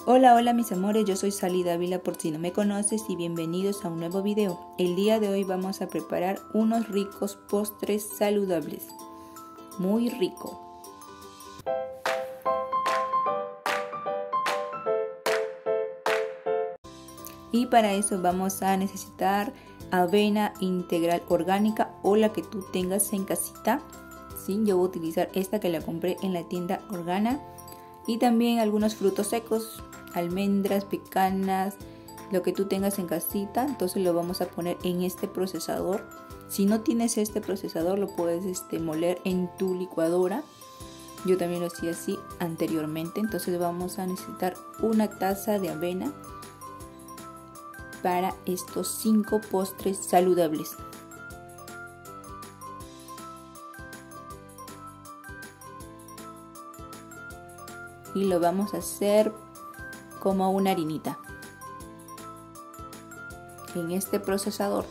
Hola, hola mis amores, yo soy Sally Dávila por si no me conoces y bienvenidos a un nuevo video. El día de hoy vamos a preparar unos ricos postres saludables. Muy rico. Y para eso vamos a necesitar avena integral orgánica o la que tú tengas en casita. Sí, yo voy a utilizar esta que la compré en la tienda Organa. Y también algunos frutos secos, almendras, pecanas, lo que tú tengas en casita. Entonces lo vamos a poner en este procesador. Si no tienes este procesador lo puedes moler en tu licuadora. Yo también lo hacía así anteriormente. Entonces vamos a necesitar una taza de avena para estos 5 postres saludables. Y lo vamos a hacer como una harinita en este procesador.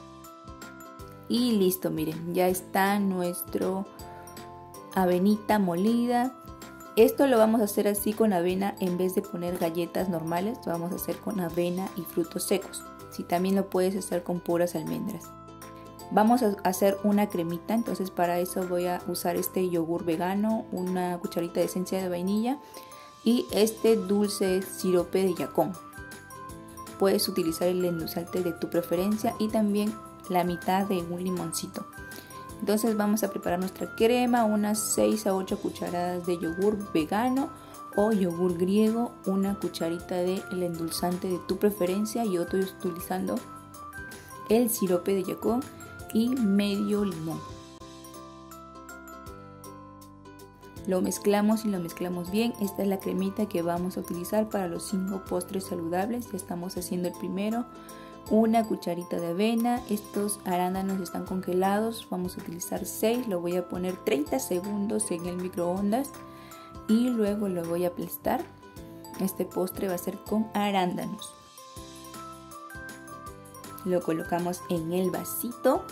Y listo, miren, ya está nuestro avenita molida. Esto lo vamos a hacer así con avena en vez de poner galletas normales. Lo vamos a hacer con avena y frutos secos. Si también lo puedes hacer con puras almendras. Vamos a hacer una cremita, entonces para eso voy a usar este yogur vegano, una cucharita de esencia de vainilla y este dulce sirope de yacón. Puedes utilizar el endulzante de tu preferencia y también la mitad de un limoncito. Entonces vamos a preparar nuestra crema, unas 6 a 8 cucharadas de yogur vegano o yogur griego, una cucharita de el endulzante de tu preferencia. Yo estoy utilizando el sirope de yacón y medio limón. Lo mezclamos y lo mezclamos bien. Esta es la cremita que vamos a utilizar para los 5 postres saludables. Ya estamos haciendo el primero. Una cucharita de avena. Estos arándanos están congelados. Vamos a utilizar 6. Lo voy a poner 30 segundos en el microondas y luego lo voy a aplastar. Este postre va a ser con arándanos. Lo colocamos en el vasito.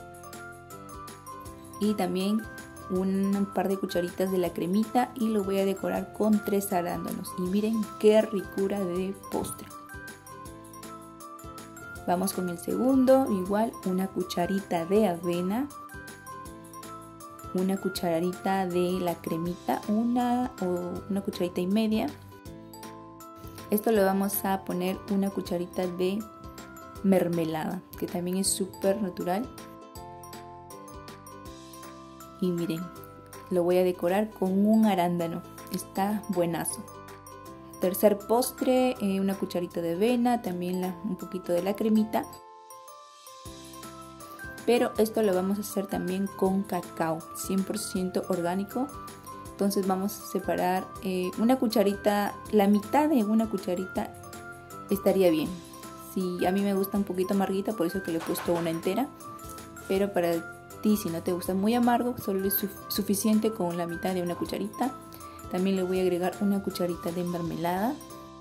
Y también un par de cucharitas de la cremita y lo voy a decorar con 3 arándanos. Y miren qué ricura de postre. Vamos con el segundo, igual una cucharita de avena, una cucharita de la cremita, una cucharita y media. Esto lo vamos a poner una cucharita de mermelada, que también es súper natural. Y miren, lo voy a decorar con un arándano. Está buenazo. Tercer postre, una cucharita de avena, también un poquito de la cremita. Pero esto lo vamos a hacer también con cacao, 100% orgánico. Entonces vamos a separar una cucharita, la mitad de una cucharita estaría bien. Si a mí me gusta un poquito amarguita, por eso que le he puesto una entera. Pero para si no te gusta muy amargo, solo es suficiente con la mitad de una cucharita. También le voy a agregar una cucharita de mermelada.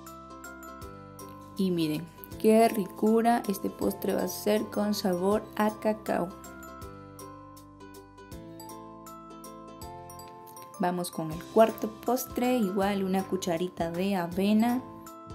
Y miren, qué ricura, este postre va a ser con sabor a cacao. Vamos con el cuarto postre, igual una cucharita de avena.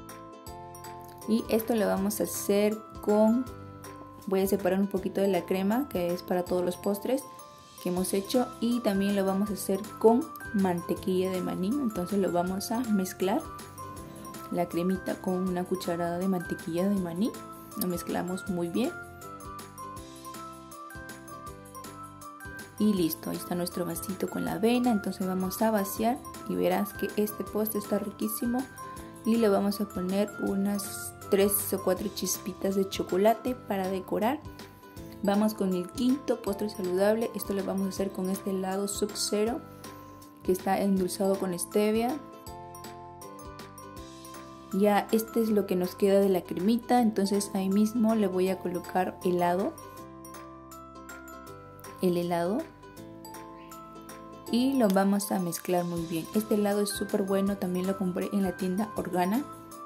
Y esto lo vamos a hacer con... Voy a separar un poquito de la crema, que es para todos los postres que hemos hecho. Y también lo vamos a hacer con mantequilla de maní. Entonces lo vamos a mezclar. La cremita con una cucharada de mantequilla de maní. Lo mezclamos muy bien. Y listo, ahí está nuestro vasito con la avena. Entonces vamos a vaciar y verás que este postre está riquísimo. Y le vamos a poner unas 3 o 4 chispitas de chocolate para decorar. Vamos con el quinto postre saludable. Esto lo vamos a hacer con este helado Sub-Zero que está endulzado con stevia. Ya este es lo que nos queda de la cremita. Entonces ahí mismo le voy a colocar el helado y lo vamos a mezclar muy bien. Este helado es súper bueno, también lo compré en la tienda Organa.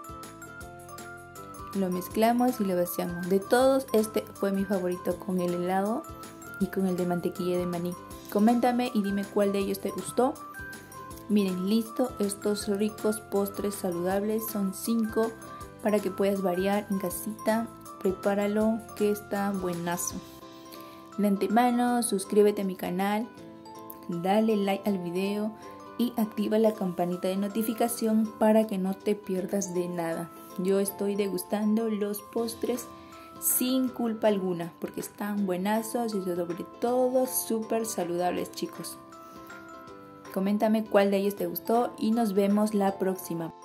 Lo mezclamos y lo vaciamos. De todos, este fue mi favorito con el helado y con el de mantequilla de maní. Coméntame y dime cuál de ellos te gustó. Miren, listo, estos ricos postres saludables, son 5 para que puedas variar en casita. Prepáralo, que está buenazo. De antemano, suscríbete a mi canal, dale like al video y activa la campanita de notificación para que no te pierdas de nada. Yo estoy degustando los postres sin culpa alguna porque están buenazos y sobre todo súper saludables, chicos. Coméntame cuál de ellos te gustó y nos vemos la próxima.